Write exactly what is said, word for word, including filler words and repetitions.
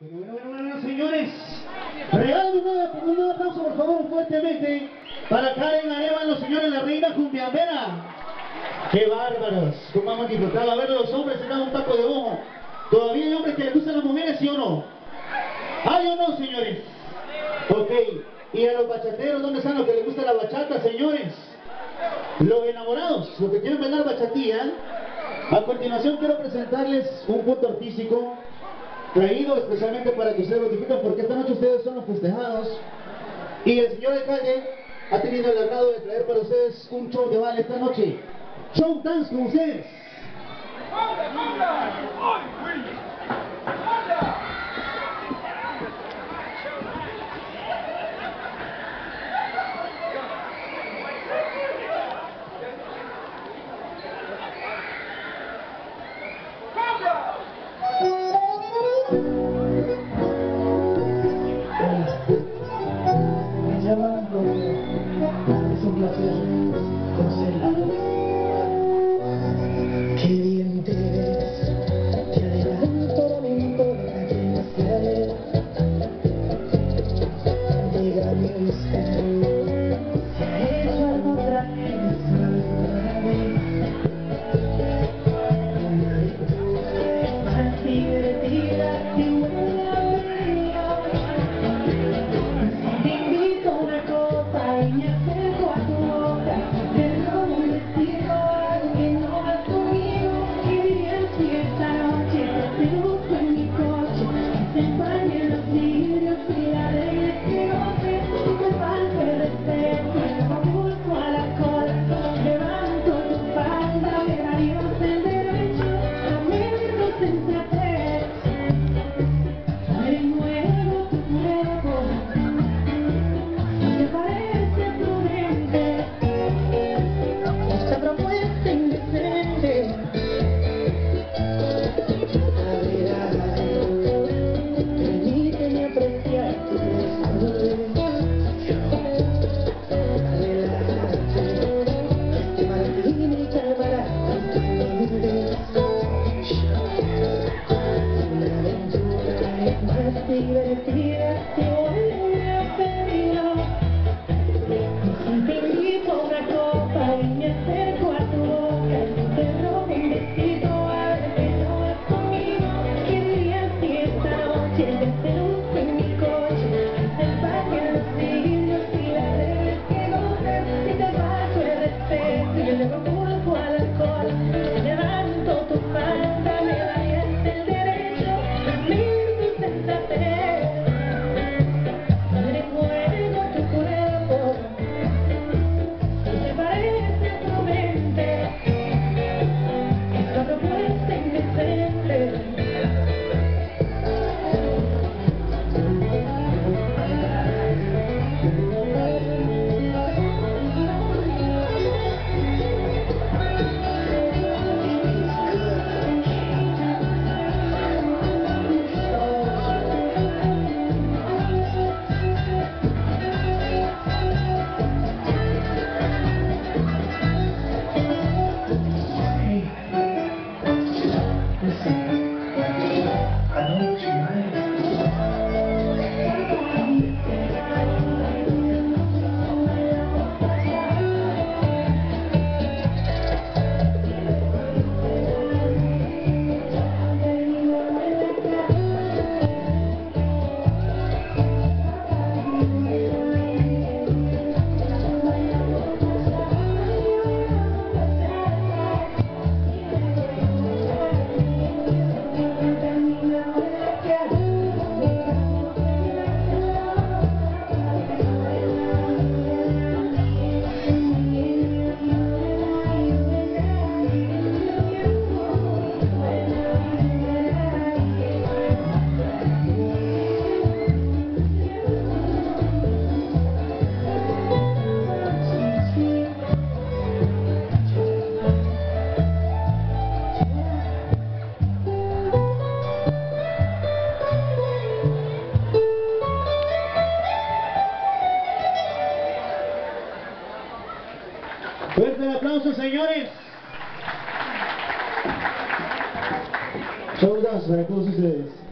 Bueno, bueno, bueno, bueno, señores, regálenme un, un aplauso, por favor, fuertemente, para Karen Arevalo, señores, la reina cumbiambera. ¡Qué bárbaros! ¿Cómo hemos disfrutado a ver a los hombres se dan un taco de ojo? ¿Todavía hay hombres que les gustan las mujeres, sí o no? ¿Hay o no, señores? Ok, ¿y a los bachateros dónde están los que les gusta la bachata, señores? Los enamorados, los que quieren bailar bachatía. A continuación quiero presentarles un punto artístico traído especialmente para que ustedes lo disfruten, porque esta noche ustedes son los festejados y el señor alcalde ha tenido el agrado de traer para ustedes un show de baile esta noche. Show dance con ustedes. Me llaman Romeo, es un placer conocerla. Qué bien te ves, te adelanto, no me importa quién sea. Dígame usted, se ha hecho algo otra vez, otra vez. Una aventura es más divertida que una avenida. Te invito a una copa y me acerco a tu boca. Te robo un vestido, algo que no vas conmigo. ¿Qué dirías si esta noche te seduzco en mi coche? Que se empañen los vidrios y la regla que goce. Si te falta el respeto, me busco a la cola. Levanto tu falda, me darías el derecho a medir tu sensatez. Remuevo tu cuerpo. ¿Te parece prudente esta propuesta indecente? A ver, permíteme apreciar tu desnudez. Adelante, este martini calmará tu timidez. Una aventura es más divertida que una pelea. Te invito a una copa y me acerco a tu boca. Te robo un vestido, algo que no vas conmigo. ¿Qué dirías si esta noche te seduzco en mi coche? Se empañan los vidrios y las reglas que gozas. Si te paso el respeto y le propulso al alcohol. Levanto tu falda, me darías el derecho a medir tu sensatez. Remuevo tu cuerpo. ¿Te parece prudente esta propuesta indecente? Fuerte el aplauso, señores. Show dance para todos ustedes.